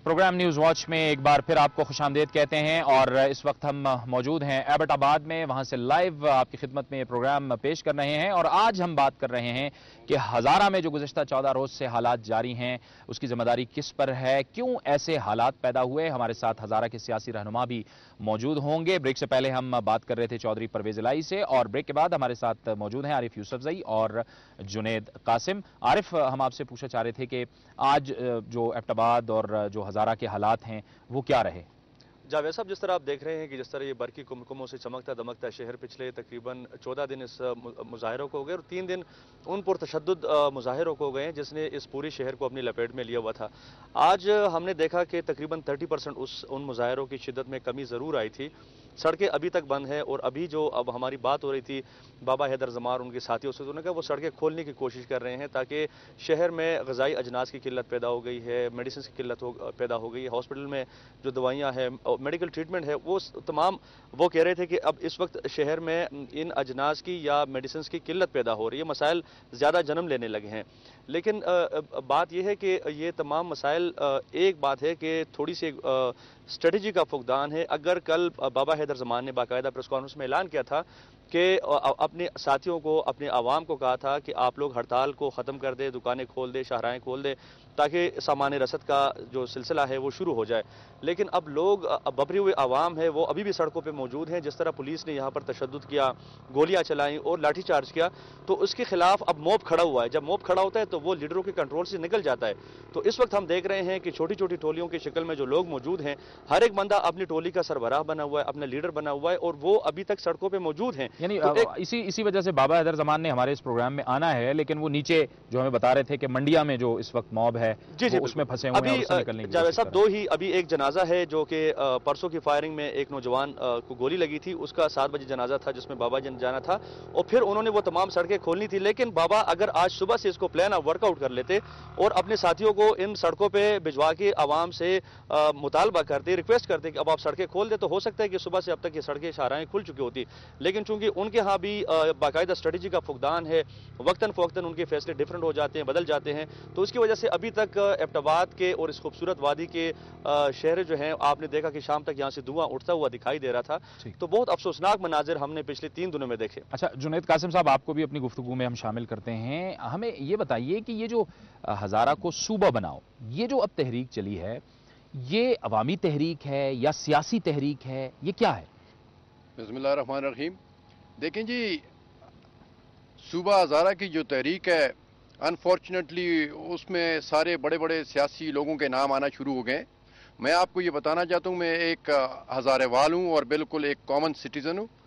Programme news watch में एक बार फिर आपको खुशामदीद कहते हैं और इस वक्त हम मौजूद हैं एबटाबाद में। वहां से लाइव आपकी खिदमत में ये प्रोग्राम पेश कर रहे हैं और आज हम बात कर रहे हैं कि हज़ारा में जो गुज़िश्ता 14 रोज़ से हालात जारी हैं उसकी जिम्मेदारी किस पर है, क्यों ऐसे हालात पैदा हुए। हमारे साथ हज़ारा के सियासी रहनुमा भी मौजूद होंगे। ब्रेक से पहले हम बात कर रहे थे चौधरी परवेज इलाही से और ब्रेक के बाद हमारे साथ मौजूद हैं आरिफ यूसुफजई और जुनेद कासिम। आरिफ, हम आपसे पूछना चाह रहे थे कि आज जो एबटाबाद और जो हज़ारा के हालात हैं वो क्या रहे। जावेद साहब, जिस तरह आप देख रहे हैं कि जिस तरह ये बरकी कुमकुमों से चमकता दमकता शहर पिछले तकरीबन 14 दिन इस मुजाहिरों को हो गए और 3 दिन उन पुरतशद्दुद मुजाहिरों को हो गए हैं जिसने इस पूरी शहर को अपनी लपेट में लिया हुआ था। आज हमने देखा कि तकरीबन 30% उन मुजाहिरों की शिद्दत में कमी ज़रूर आई थी। सड़कें अभी तक बंद हैं और अभी जो अब हमारी बात हो रही थी बाबा हैदर जमार उनके साथियों से, उन्होंने कहा वो सड़कें खोलने की कोशिश कर रहे हैं ताकि शहर में ग़िज़ाई अजनास की किल्लत पैदा हो गई है, मेडिसिन की किल्लत पैदा हो गई है, हॉस्पिटल में जो दवाइयाँ हैं मेडिकल ट्रीटमेंट है वो तमाम वो कह रहे थे कि अब इस वक्त शहर में इन अजनास की या मेडिसिन की किल्लत पैदा हो रही है, मसाइल ज़्यादा जन्म लेने लगे हैं। लेकिन बात यह है कि ये तमाम मसाइल, एक बात है कि थोड़ी सी स्ट्रेटजी का फुकदान है। अगर कल बाबा हैदर जमान ने बाकायदा प्रेस कॉन्फ्रेंस में ऐलान किया था कि अपने साथियों को, अपने आवाम को कहा था कि आप लोग हड़ताल को ख़त्म कर दे, दुकानें खोल दे, शाहराएँ खोल दे ताकि सामान रसद का जो सिलसिला है वो शुरू हो जाए। लेकिन अब लोग, बबरी हुए आवाम है वो अभी भी सड़कों पे मौजूद हैं। जिस तरह पुलिस ने यहाँ पर तशद्दुद किया, गोलियां चलाई और लाठीचार्ज किया, तो उसके खिलाफ अब मॉब खड़ा हुआ है। जब मॉब खड़ा होता है तो वो लीडरों के कंट्रोल से निकल जाता है। तो इस वक्त हम देख रहे हैं कि छोटी छोटी टोलियों की शक्ल में जो लोग मौजूद हैं, हर एक बंदा अपनी टोली का सरबराह बना हुआ है, अपना लीडर बना हुआ है और वो अभी तक सड़कों पर मौजूद हैं। यानी इसी वजह से बाबा हैदर जमान ने हमारे इस प्रोग्राम में आना है, लेकिन वो नीचे जो हमें बता रहे थे कि मंडिया में जो इस वक्त मॉब है जी उसमें फंसे हुए हैं, उससे निकलने की जावेद कोशिश साहब, कर रहे हैं। अभी एक जनाजा है जो कि परसों की फायरिंग में एक नौजवान को गोली लगी थी, उसका 7 बजे जनाजा था जिसमें बाबा जाना था और फिर उन्होंने वो तमाम सड़कें खोलनी थी। लेकिन बाबा अगर आज सुबह से इसको प्लान वर्कआउट कर लेते और अपने साथियों को इन सड़कों पर भिजवा के आवाम से मुतालबा करते, रिक्वेस्ट करते कि अब आप सड़कें खोल दे, तो हो सकता है कि सुबह से अब तक ये सड़कें शाहराएं खुल चुकी होती। लेकिन चूंकि उनके यहाँ भी बाकायदा स्ट्रेटजी का फुकदान है, वक्तन फवक्तन उनके फैसले डिफरेंट हो जाते हैं, बदल जाते हैं, तो उसकी वजह से अभी तक एबटाबाद के और इस खूबसूरत वादी के शहर जो हैं, आपने देखा कि शाम तक यहाँ से धुआं उठता हुआ दिखाई दे रहा था। तो बहुत अफसोसनाक मनाजिर हमने पिछले 3 दिनों में देखे। अच्छा जुनैद कासिम साहब, आपको भी अपनी गुफ्तगू में हम शामिल करते हैं। हमें ये बताइए कि ये जो हज़ारा को सूबा बनाओ, ये जो अब तहरीक चली है, ये अवामी तहरीक है या सियासी तहरीक है, ये क्या है? बिस्मिल्लाहिर्रहमानिर्रहीम। देखें जी, सूबा हज़ारा की जो तहरीक है, अनफॉर्चुनेटली उसमें सारे बड़े बड़े सियासी लोगों के नाम आना शुरू हो गए। मैं आपको ये बताना चाहता हूँ, मैं एक हज़ारे वाल हूँ और बिल्कुल एक कॉमन सिटीज़न हूँ।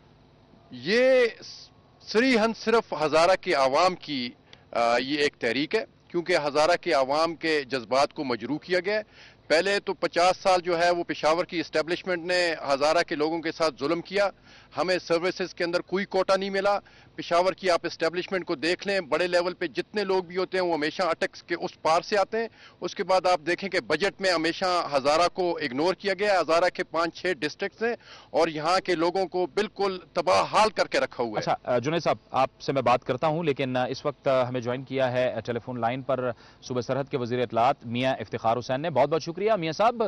ये सिर्फ हज़ारा के आवाम की ये एक तहरीक है, क्योंकि हज़ारा के आवाम के जज्बात को मजरूह किया गया है। पहले तो 50 साल जो है वो पेशावर की इस्टेब्लिशमेंट ने हज़ारा के लोगों के साथ जुल्म किया। हमें सर्विसेज के अंदर कोई कोटा नहीं मिला। पेशावर की आप इस्टेब्लिशमेंट को देख लें, बड़े लेवल पे जितने लोग भी होते हैं वो हमेशा अटैक्स के उस पार से आते हैं। उसके बाद आप देखें कि बजट में हमेशा हज़ारा को इग्नोर किया गया। हज़ारा के 5-6 डिस्ट्रिक्ट्स हैं और यहाँ के लोगों को बिल्कुल तबाह हाल करके रखा हुआ है। अच्छा जुनैद साहब, आपसे मैं बात करता हूं, लेकिन इस वक्त हमें ज्वाइन किया है टेलीफोन लाइन पर सूबा सरहद के वजीर इत्तलात मियां इफ्तिखार हुसैन ने। बहुत बहुत शुक्रिया मियां साहब।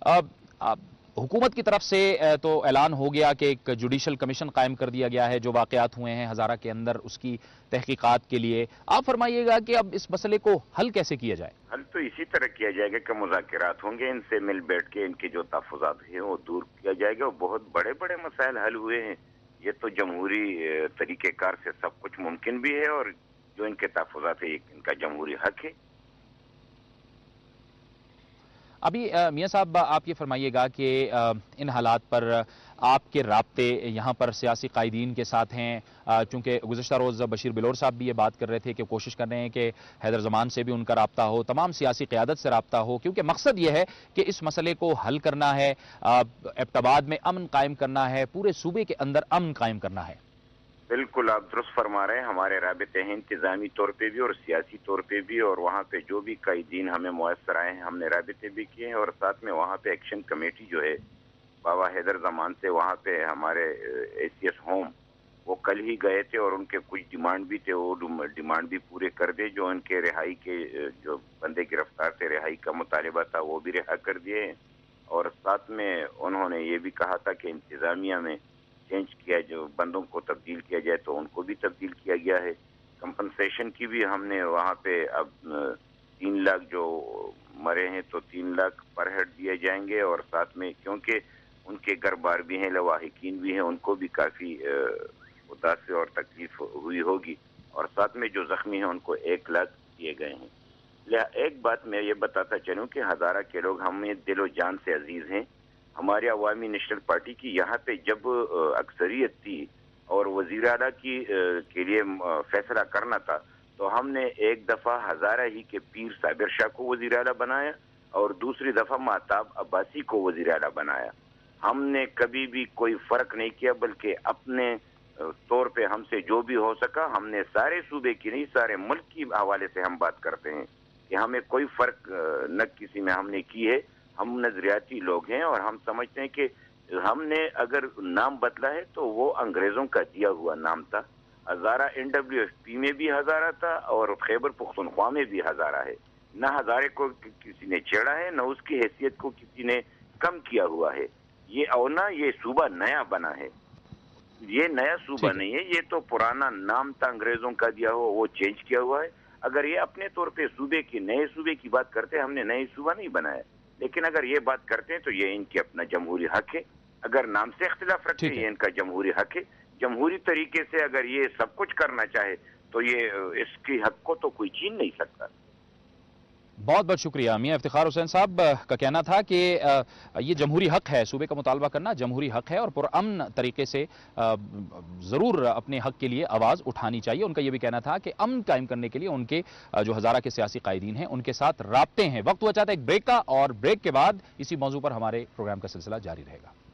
हुकूमत की तरफ से तो ऐलान हो गया कि एक जुडिशल कमीशन कायम कर दिया गया है जो वाकयात हुए हैं हज़ारा के अंदर उसकी तहकीकात के लिए। आप फरमाइएगा कि अब इस मसले को हल कैसे किया जाए? हल तो इसी तरह किया जाएगा कि मुज़ाकरात होंगे, इनसे मिल बैठ के इनके जो तहफ़्फ़ुज़ात हैं वो दूर किया जाएगा। और बहुत बड़े बड़े मसाइल हल हुए हैं। ये तो जमहूरी तरीक़ेकार से सब कुछ मुमकिन भी है और जो इनके तहफ़्फ़ुज़ात है इनका जमहूरी हक है। अभी मियां साहब आप ये फरमाइएगा कि इन हालात पर आपके राब्ते यहाँ पर सियासी कायदीन के साथ हैं, चूँकि गुज़श्ता रोज़ बशीर बिलोर साहब भी ये बात कर रहे थे कि कोशिश कर रहे हैं कि हैदर ज़मान से भी उनका राब्ता हो, तमाम सियासी क़यादत से राब्ता हो, क्योंकि मकसद ये है कि इस मसले को हल करना है, एबटाबाद में अमन कायम करना है, पूरे सूबे के अंदर अमन कायम करना है। बिल्कुल आप दुरुस्त फरमा रहे हैं। हमारे राबते हैं इंतजामी तौर पे भी और सियासी तौर पे भी, और वहाँ पे जो भी कायदीन हमें मुयस्सर आए हैं हमने राबते भी किए हैं। और साथ में वहाँ पे एक्शन कमेटी जो है बाबा हैदर जमान से, वहाँ पे हमारे ACS होम वो कल ही गए थे और उनके कुछ डिमांड भी थे, वो डिमांड भी पूरे कर दे। जो उनके रिहाई के जो बंदे गिरफ्तार थे, रिहाई का मुतालबा था, वो भी रिहा कर दिए। और साथ में उन्होंने ये भी कहा था कि इंतजामिया में चेंज किया, जो बंदों को तब्दील किया जाए तो उनको भी तब्दील किया गया है। कंपनसेशन की भी हमने वहाँ पे अब 3 लाख जो मरे हैं तो 3 लाख पर हेड दिए जाएंगे। और साथ में क्योंकि उनके घर बार भी हैं, लवाहिकीन भी हैं, उनको भी काफ़ी उदासी और तकलीफ हुई होगी। और साथ में जो जख्मी हैं उनको 1 लाख दिए गए हैं। एक बात मैं ये बताता चलूँ कि हज़ारा के लोग हमें दिलो जान से अजीज़ हैं। हमारी अवामी नेशनल पार्टी की यहाँ पे जब अक्सरियत थी और वज़ीर आला के लिए फैसला करना था, तो हमने एक दफ़ा हज़ारा ही के पीर साबिर शाह को वज़ीर आला बनाया और दूसरी दफ़ा महताब अब्बासी को वज़ीर आला बनाया। हमने कभी भी कोई फ़र्क नहीं किया, बल्कि अपने तौर पे हमसे जो भी हो सका हमने सारे सूबे की नहीं, सारे मुल्क की हवाले से हम बात करते हैं कि हमें कोई फ़र्क न किसी में हमने की है। हम नजरियाती लोग हैं और हम समझते हैं कि हमने अगर नाम बदला है तो वो अंग्रेज़ों का दिया हुआ नाम था। हज़ारा NWFP में भी हज़ारा था और खैबर पुख्तनख्वा में भी हज़ारा है। न हज़ारे को किसी ने छेड़ा है, न उसकी हैसियत को किसी ने कम किया हुआ है। ये और ना ये सूबा नया बना है, ये नया सूबा नहीं है, ये तो पुराना नाम था अंग्रेज़ों का दिया हुआ, वो चेंज किया हुआ है। अगर ये अपने तौर पे नए सूबे की बात करते हैं, हमने नए सूबा नहीं बनाया, लेकिन अगर ये बात करते हैं तो ये इनके अपना जमहूरी हक है। अगर नाम से इख्तिलाफ रखते हैं, ये इनका जमहूरी हक है। जमहूरी तरीके से अगर ये सब कुछ करना चाहे तो ये इसकी हक को तो कोई छीन नहीं सकता। बहुत बहुत शुक्रिया। मियां इफ्तिखार हुसैन साहब का कहना था कि ये जमहूरी हक है, सूबे का मुतालबा करना जमहूरी हक है और पुरअमन तरीके से ज़रूर अपने हक के लिए आवाज़ उठानी चाहिए। उनका ये भी कहना था कि अमन कायम करने के लिए उनके जो हज़ारा के सियासी कायदीन हैं उनके साथ राब्ते हैं। वक्त हुआ चाहता है एक ब्रेक का, और ब्रेक के बाद इसी मौजू पर हमारे प्रोग्राम का सिलसिला जारी रहेगा।